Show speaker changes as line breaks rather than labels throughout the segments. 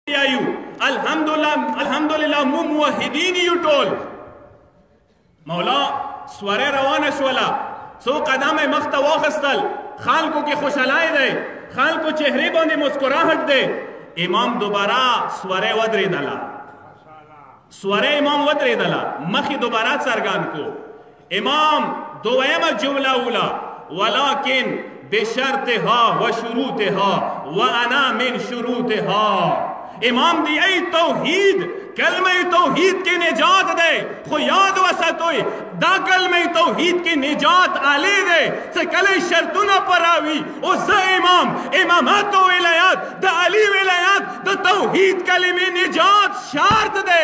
الحمدلله مو موحدین یو ټول. مولا سوره روانه شوله، څو قدمه مخته واخیستل، خلکو کې خوشحالي دی، خلکو چهرې باندې مسکراهټ دی. امام دوباره سوره ودرېدله، سوره امام ودرېدله، مخې دوباره څرګند کو. امام دویمه جمله اوله ولكن بشرطها وشروطها وانا من شروطها. امام دی ای توحید، کلمه توحید کی نجات دے، خو یاد وساتوی دا کلمه توحید کی نجات آلی دے چکل شرطونه پراوی. او زه امام امامت و ولایت دا علی ولایت دا توحید کلمه نجات شرط دے.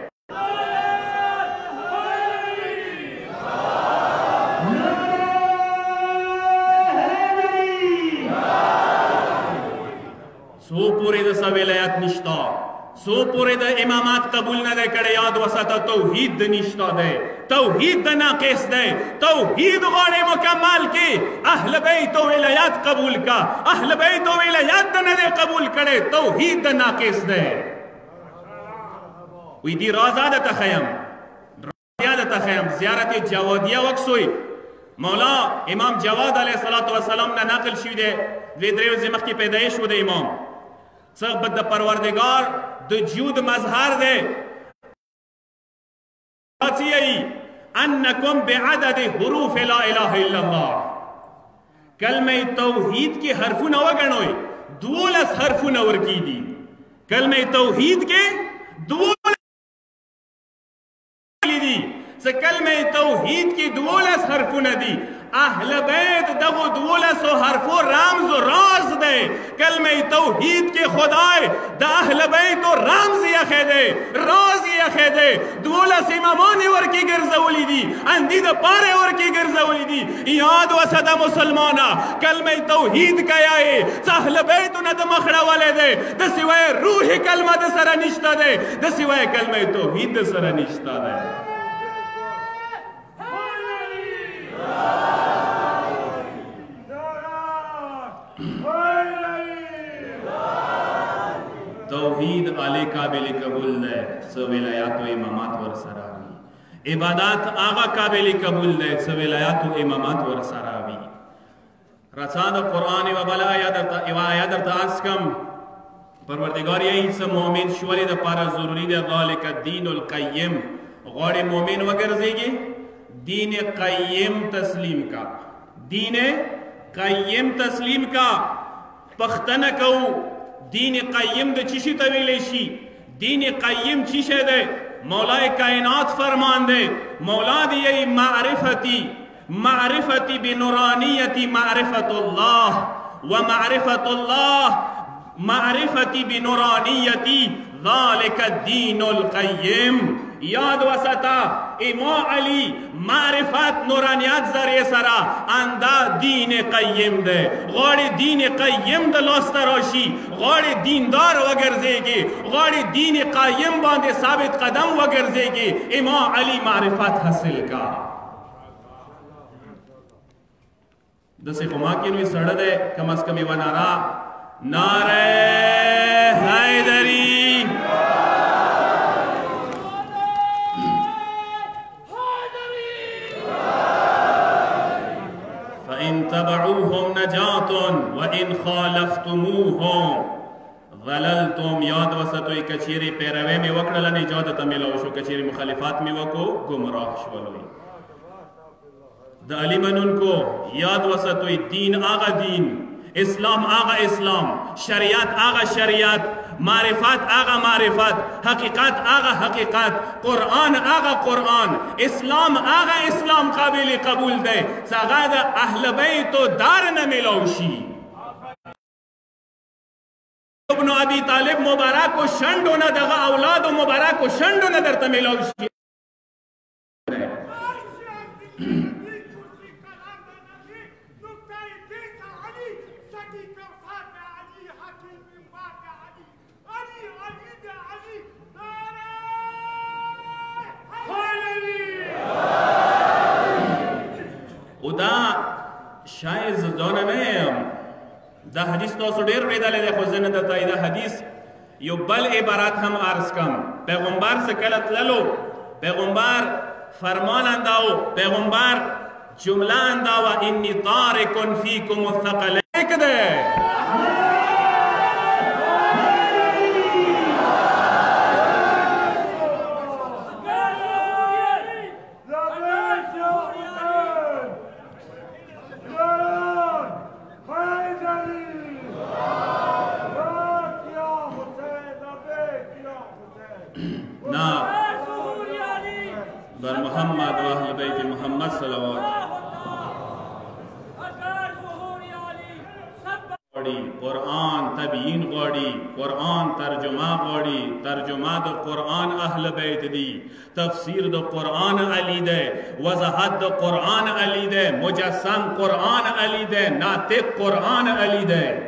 سو پوری د سا ولایت نشتا، سو پوری د امامات قبول نه دی کړی، یاد وساته توحید د نشتا دی، توحید د ناقص دی. توحید غواړي مکمل کې اهل بیت و ولایت قبول کا، اهل بیت و ولایت د نه دی قبول کړی، توحید د ناقص دی. وی دی رازا د تخیم، رازا د تخیم زیارت جوادیه وکسوی. مولا امام جواد علیه السلام نه نقل شوی دی، دوی درې ورځې مخکې پیدایش و د امام. څه د پروردگار د جود مظهر دی. انکم بعدد حروف لا اله الا الله. کلمه توحید کې حرفونه وګڼئ، 12 حرفونه ورکی دي. کلمه توحید کې 12 دي. څه کلمه توحید کې 12 حرفونه دي. اهل بیت دغه 12 حرفو رمز و راز دی. کلمه توحید کې خدای د اهل بیت رمز یې دی، راز یې دی. 12 امامان ورکی ګرځولې دي، اندی د پاره ورکی ګرځولې دي. یاد وساته مسلمانا، کلمه توحید کایای اهل بیت نه د مخړه ولې دی، د سوای روح کلمه د سره نشته دی، د سوای کلمه توحید د سره نشته دی. توحید علی قابل قبول دے، سو ولایات و امامات ور سراوی. عبادات آغا قابل قبول دے، سو ولایات و امامات ور سراوی. رسان قرآن و بلا آیا در تاس کم پروردگار یہی سا مومن شولی دا پارا ضروری دے. ذالک الدین القیم، غور مومن وگرزے گی دین قیم تسلیم کا، دین قیم تسلیم کا. پختن کو دین قیم د چیشی طویلی شی، دین قیم چیشے دے. مولا کائنات فرمان دے، مولا دی معرفتی، معرفتی بنورانیتی معرفت اللہ، ومعرفت اللہ معرفتی بنورانیتی ذالک الدین القیم. یاد وسطا امام علی معرفت نورانیت ذریعے سرا اندہ دین قیم دے. غوڑی دین قیم دے لوست راشی، غوڑی دیندار وگرزے گی، غوڑی دین قیم باندے ثابت قدم وگرزے گی. امام علی معرفت حاصل کا. دسی خماکی نوی سڑ دے کم از کمی و نارا نعرہ حیدری. فَإِن تَبَعُوهُمْ نَجَاتٌ وَإِن خَالَفْتُمُوهُمْ ضَلَلْتُمْ. یاد وسطوی کچیری پیروے میں وکڑلا نجات ملو شو، کچیری مخالفات میں وکو گمراہ شولوی. دا علی منن کو یاد وسطوی دین آغا دین، اسلام آغا اسلام، شریعت آغا شریعت، معرفت آغا معرفت، حقیقت آغا حقیقت، قرآن آغا قرآن، اسلام آغا اسلام قابل قبول دے. ساغا دا اہل بیت و دار نہ ملوشی. ابن ابی طالب مبارک و شنڈو نہ دغا اولاد و مبارک و شنڈو نہ درتا ملوشی. دا شاید زدانه نیم دا حدیث تاسو ډیر ویداله ده خو زنه درته دا حدیث یو بل عبارت هم عرض کم. پیغمبر سے کلت للو پیغمبر فرمان انداو پیغمبر جمله انداو انی تارکن فیکم الثقلین کده بر محمد و اهل بیت محمد صلوات قرآن تبیین غواړي قرآن ترجمه غواړي ترجمه د قرآن اهل بیت دی تفسیر د قرآن علی ده وضاحت د قرآن علی ده مجسم قرآن علی ده ناطق قرآن علی ده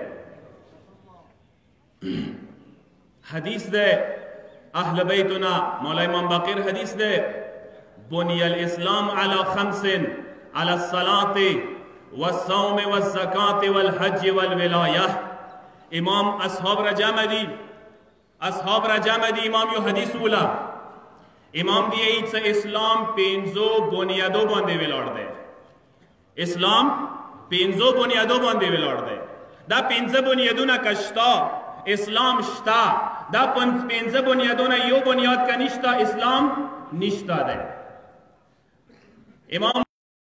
حدیث ده اهل بیتنا مولا امام باقر حدیث ده بني الإسلام على 5 على الصلاة والصوم والزكاة والحج والولاية امام اصحاب رجام دی امام یو حدیث اولا امام دی ایت سے اسلام پینزو بنیادو باندې ولاړ دی اسلام پینزو بنیادو باندې ولاړ دی دا پینزه بنیادونه کشتا اسلام شتا دا پینزه بنیادونه یو بنیاد کنیشتا اسلام نشتا دی امام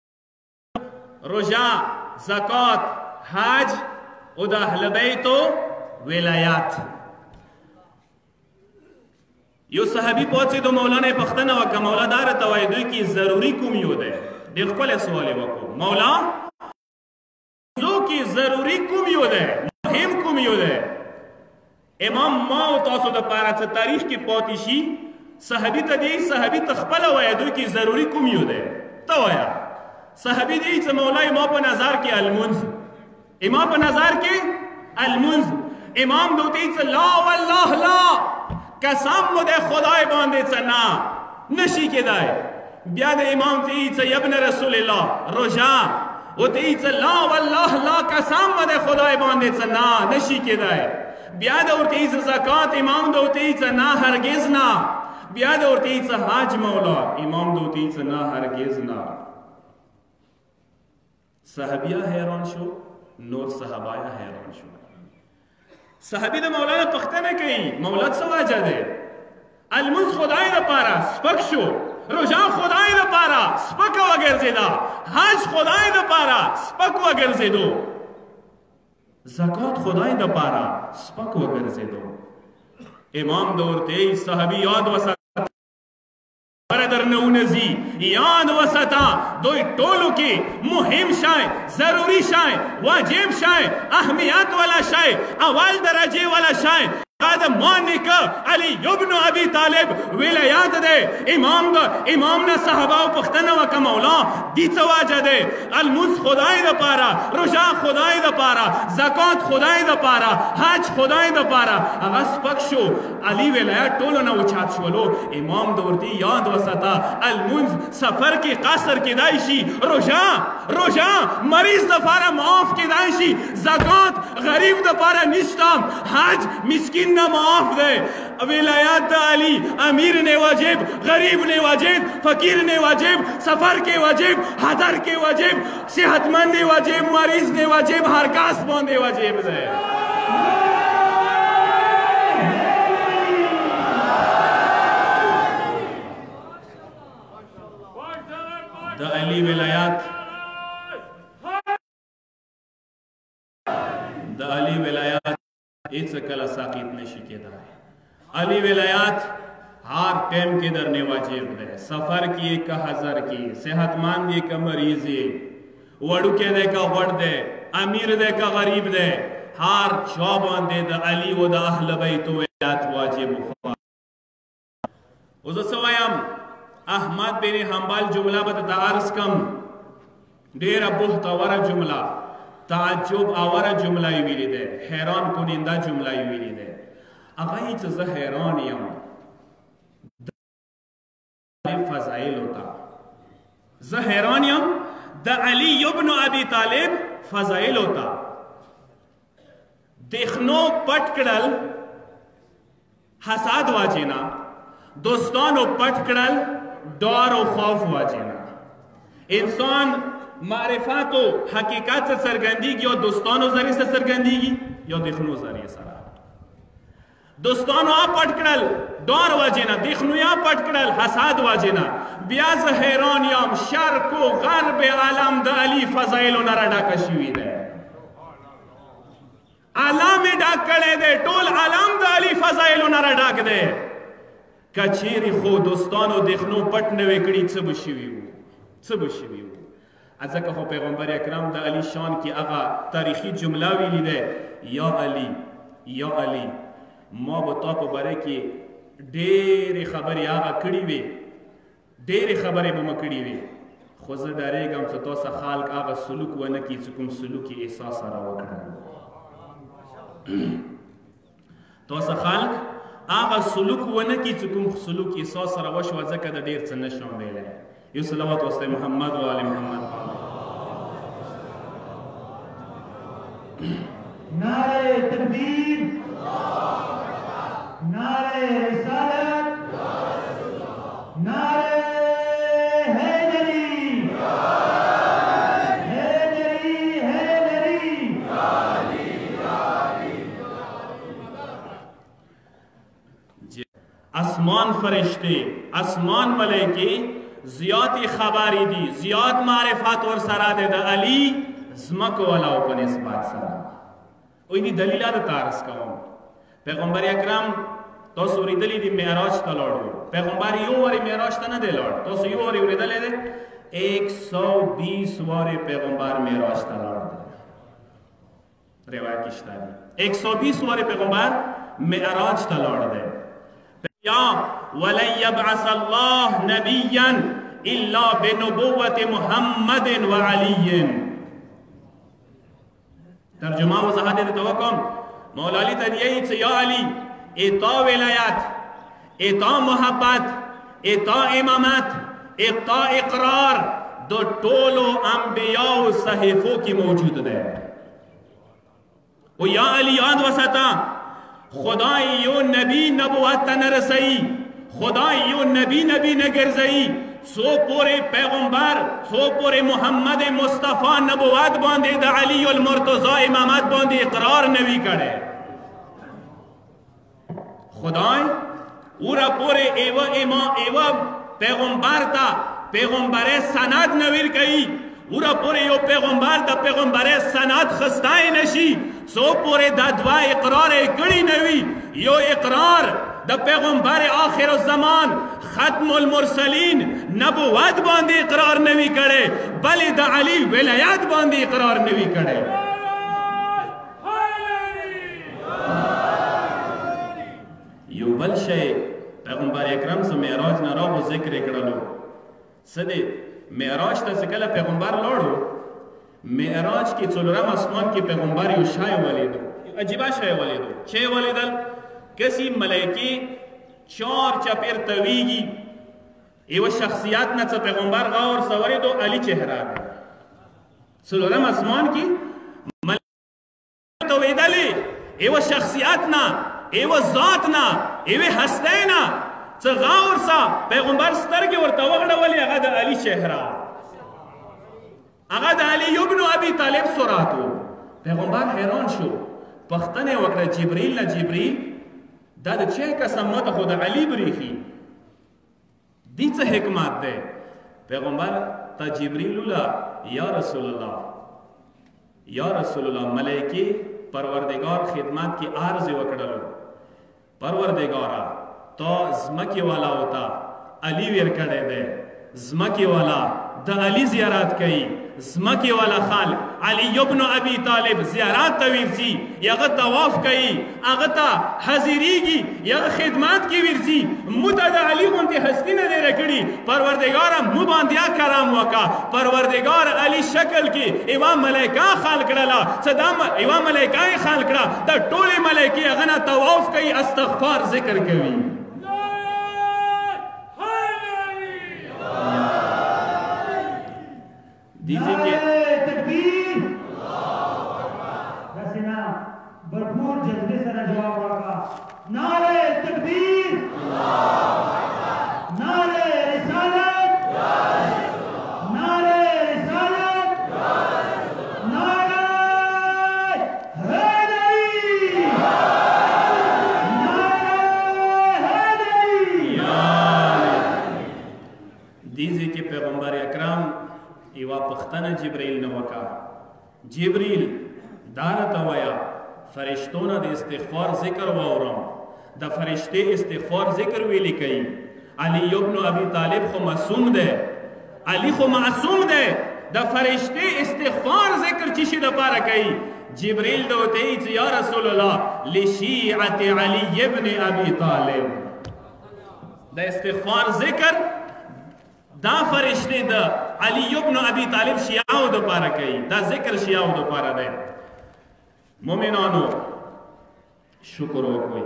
روزه زکات حج او د اهل بیت ولایت یو صحابي پوښتنه د مولانا پښتنه وکړه مولا دار ته وای دوی کی ضروری کوم یو ده د خپل سوال وکړو مولا زو کی ضروری کوم یو ده مهم کوم یو ده امام ما او تاسو د پاره څه تاریخ کې پاتې شي صحابي ته دی صحابي تخپل وای دوی کی ضروری کوم یو ده توایا صحابی دی چې مولای ما په نظر کې المنز امام په نظر کې المنز امام دوتی چې لا والله لا قسم مو د خدای باندې چې نه نشي کېدای بیا د امام تی چې ابن رسول الله روزه او تی چې لا والله لا قسم مو د خدای باندې چې نه نشي کېدای بیا د ورتی چې زکات امام دوتی چې نه هرگز نه بیا د ورتی چې حج مولا امام دوتی چې نه هرگز نه صحابیہ حیران شو نور صحابایا حیران شو صحابی د مولانا پختنه کوي مولا څه واجه ده المنز خدای د پاره سپک شو روزه خدای د پاره سپک وګرځیدا حج خدای د پاره سپک وګرځیدو زکات خدای د پاره سپک وګرځیدو امام دورته صحابی یاد وسه در نونزی یاد وسطا دوی ټولو کې مهم شای ضروری شای واجب شای اهمیت والا شای اول درجه والا شای قد مانک علی ابن ابی طالب ولایت ده امام نه صحابه او پختنه وک مولا دی څه واجه ده المنز خدای د پاره روزه خدای د پاره زکات خدای د پاره حج خدای د پاره هغه سپک شو علی ولایت ټولو نه اوچات شولو امام دورتی یاد وسطا المنز سفر کې قصر کې دای شي روزه مریض د پاره معاف کې دای شي زکات غریب د پاره نشتم حج مسکین نہ معاف دے ولایت دا علی امیر نے واجب غریب نے واجب فقیر نے واجب سفر کے واجب حضر کے واجب صحت مند نے واجب مریض نے واجب ہر کاس بوندے واجب دے دا علی ولایت ایت کلا ساقیت نشی کېدای علی ولایت ہر ٹیم کے درنے واجب دے سفر کی کا حضر کی صحت مند کا مریض وڑو کے دے کا وڑ دے امیر دے کا غریب دے ہر چوبان دے دا علی و دا اہل بیت ولایت واجب اوزو سوایم احمد بن حنبل جملہ بتا عرض کم دیر بہت ورا جملہ تعجب آورا جملہ ویلی دے حیران کنندہ جملہ ویلی دے اگائی چیز حیران یم دا فضائل ہوتا ز حیران یم دا علی ابن ابی طالب فضائل ہوتا دیکھنو پٹ کڑل حساد واجینا دوستانو پټ کړل ډار او خوف واجینا انسان معرفت او حقیقت سے سرګندېږي او دوستانو ذریعے سے سرګندېږي یا دښمنو ذریعے سره دوستانو پټ کړل ډار واجینا دښمنو پټ کړل حساد واجینا بیا زه حیران یم شرق و غرب عالم د علي فضایلو نه راډاک شوي دی عالم یې ډاک کړی دی ټول عالم د علي فضایلو نه راډاک دی که چیرې خو دوستانو دښمنو پټ نه وی کړي څه به شوي وو څه به شوي وو ځکه خو پیغمبر اکرم د علي شان کې هغه تاریخي جمله ویلې ده یا علي یا علي ما به تا په باره کې ډېرې خبرې هغه کړي وې ډېرې خبرې به مې کړي وې خو زه ډارېږم چې تاسو خلک هغه سلوک ونه کړي چې کوم سلوک یې احساس سره وکړل تاسو خلک هغه سلوک ونه کړي چې کوم سلوک یې احساس سره وشوه ځکه د ډېر څه نشم ویلی یو صلوات واسطه محمد و آل محمد
نعرہ تکبیر نعرہ رسالت نعرہ حیدری حیدری حیدری
آسمان فرشتے آسمان ملائکے زیات خبری دی زیات معرفت ور سره ده د علی زمکو والا په نسبت سره او دې دلیل د تارس کوم پیغمبر اکرم تاسو ورېدلې دي معراج ته لاړو پیغمبر یو وری معراج ته نه دی لاړ تاسو یو وری ورېدلې ده 120 وری پیغمبر معراج ته لاړ روایت کې شته 120 وری پیغمبر معراج ته لاړ دی یا ولن يبعث الله نبيا الا بنبوة محمد وعلي ترجمه وضاحت توکم مولا علی تدیئی یا علی اعطا ولایت اعطا محبت اعطا امامت اعطا اقرار دو ټولو انبیاء و صحیفو کی موجود ده و یا علی یاد وسطا خدای یو نبی نبوت ته نرسئی خدای یو نبی نگرزئی څو پورې پیغمبر څو پورې محمد مصطفی نبوت باندې د علی المرتضی امامت باندې اقرار نوی کړي خدای اورا پورې ایو پیغمبر تا پیغمبر سند نویر کړي اورا پورې یو پیغمبر د پیغمبر سند خستای نشي څو پورې د دوا اقرار کړي نوی یو اقرار د پیغمبر آخر الزمان ختم المرسلین نبوت باندې اقرار نوی کړي بلې د علی ولایت باندې اقرار نوی کړي یو بل شی پیغمبر اکرم سره معراج نه راغو ذکر کړلو سده معراج ته کله پیغمبر لاړو معراج کې څلورم اسمان کې پیغمبر یو شای ولیدو عجیبه شای ولیدو چې ولیدل کسی ملائکی چار چپیر تویگی ایو شخصیت نه څه پیغمبر غور سوری دو علی چهره ده څلورم اسمان کې ملائکی تویدلی ایو شخصیت نه ایو ذات نه ایو هسته نه څه غور سا پیغمبر سترګې ورته وغړولې هغه د علی چهره هغه د علی ابن ابي طالب سوراتو پیغمبر حیران شو پختنه وکړه جبرئیل نه جبرئیل دا د چه قسم مت خود علی بریخي دي څه حکمت ده پیغمبر ته جبرئیل الله یا رسول الله ملائکه پروردگار خدمت کی عرض وکړلو پروردگارا تو زمکی والا ہوتا علی ور کړه ده زمکی والا د علی زیارت کوي زمکی والا خال علی ابن ابی طالب زیارت ته ورسی یغه طواف کوي هغه ته حاضریږي یغه خدمات کی ورسی متد علی غونته هستی نه لري کړي پروردگار مو باندې کرام وکا پروردگار علی شکل کې ایوا ملائکه خلق کړه صدام ایوا ملائکه خلق کړه د ټوله ملائکه هغه نه طواف کوي استغفار ذکر کوي دیجیے کہ
تکبیر بھرپور جذبے سے جواب ہوگا نعرہ تکبیر
پختنه جبرائیل نه وکا جبرائیل دارته ویا فرشتونه د استغفار ذکر واورم د فرشته استغفار ذکر ویلی کوي علی ابن ابي طالب خو معصوم ده علی خو معصوم ده د فرشته استغفار ذکر چی شي د پاره کوي جبرائیل دوته ای یا رسول الله لشیعه علی ابن ابي طالب د استغفار ذکر دا فرشته د علی ابن ابي طالب شیعو د پاره کوي دا ذکر شیعو د پاره ده مومنانو شکر وکوي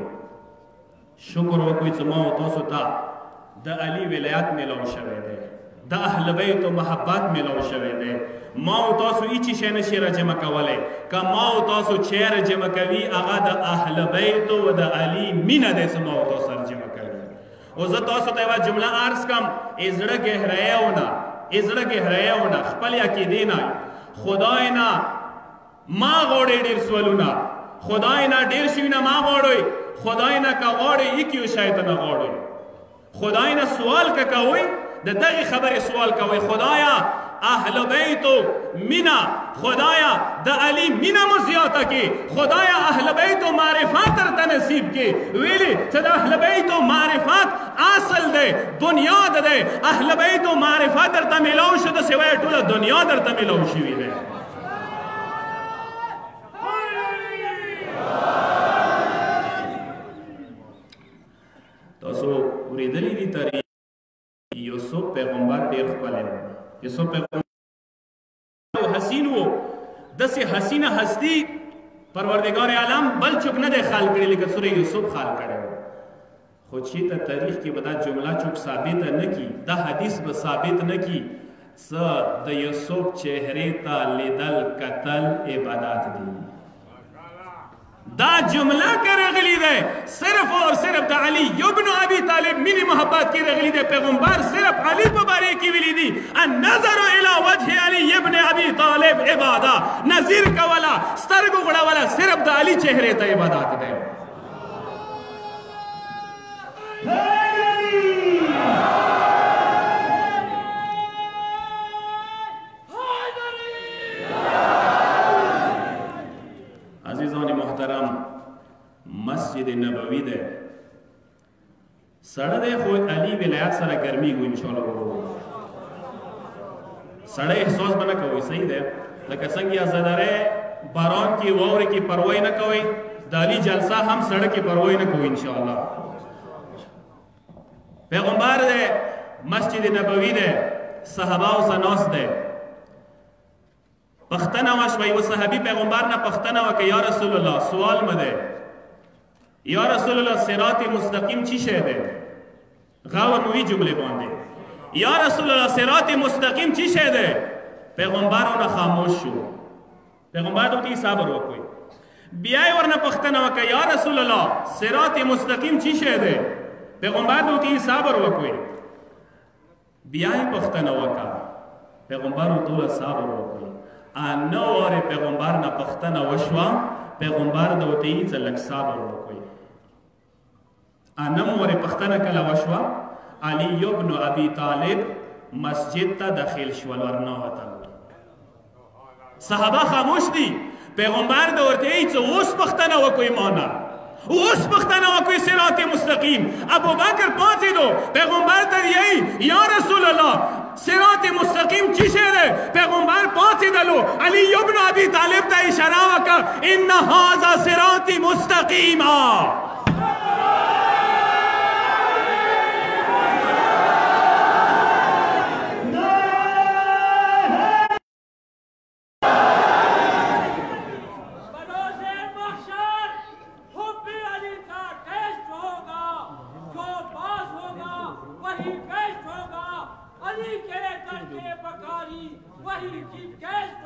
چې ما تاسو ته د علی ولایت ملو شوی دی د اهل بیت محبت ملو شوی دی ما تاسو هیڅ شی نشي راجمع کولی که ما تاسو چیر جمع کوي هغه د اهل بیت او د علی مینه دی چې ما تاسو سره جمع کوي او زه تاسو ته یوه جمله عرض کم زړه ګهرایونه خپل عقیدې نه خدای نه ما غواړئ ډېر سوالونه خدای نه ډېر شیونه ما غواړئ خدای نه که غواړئ یکیو شی ته نه غواړئ خدای نه سوال که کوئ د دغې خبرې سوال کوئ خدایا اهل بیتو مینا خدایا د علی مینا مو زیاته کې خدایا اهل بیتو معرفت درته نصیب کې ویلي چې د اهل بیتو معرفت اصل دی بنیاد دی اهل بیتو معرفت درته میلاو شو د سوای ټوله دنیا درته میلاو شوي دی تاسو اوریدلی دي تاریخ یوسف پیغمبر ډیر ښکلی و یوسف پیغمبر حسین و داسې حسینه هستی پروردگار عالم بل چوک نه دی خال کړی لکه سوره یوسف خال کړی و خو چې ته تاریخ کې به دا جمله چوک ثابته نه کی دا حدیث به ثابت نه کی څه د یوسف چهرې ته لیدل کتل عبادت دي دا جمله که رغلی ده صرف اور صرف د علی ابن ابی طالب مینی محبت کی رغلی ده پیغمبر صرف علی په باره کې ویلی دي النظر الى وجه علی ابن ابی طالب عباده نظیر کولا سترګو غړولا صرف د علی چهره ته عبادت ده عزیزان محترم مسجد نبوی ده سړی دی خو علی ولایت سره ګرمیږو انشاءالله سړی احساس به نه کوئ صحیح دی لکه څنګه ازاداره باران کې واورې کې پروايي نه کوئ د علی جلسه هم سړک کې پروايي نه کوئ انشاءالله پیغمبر ده مسجد نبوی ده صحابه او سناس ده پختنه وشوي و صحابي پیغمبر نه پختنه وکي یا رسول الله سوال مده یا رسول الله صراط مستقیم چی شه ده غاور موی جمله باندې یا رسول الله صراط مستقیم چی شه ده پیغمبرونه خاموش شو پیغمبر دوی صبر وکوي بیا ورنه پختنه وکي یا رسول الله صراط مستقیم چی شه ده پیغمبر دوی صبر وکوي بیا پختنه وکا پیغمبر دوی صبر وکوي انور پیغمبر نه پختنه وشوا پیغمبر دوی څه لک صبر وکوي انور پختنه کله وشوا علی ابن ابي طالب مسجد ته داخل شول ورنه وته صحابه خاموش دي پیغمبر دوی څه اوس پختنه وکوي معنا اوس پختنه وکوي صراط مستقیم ابو بکر پاتې دو پیغمبر ته یا رسول الله صراط مستقیم چی شه ده پیغمبر پاتې دلو علی ابن ابي طالب ته اشاره وکړه ان هذا صراط مستقیما
वही के करके बकारी वही की कैश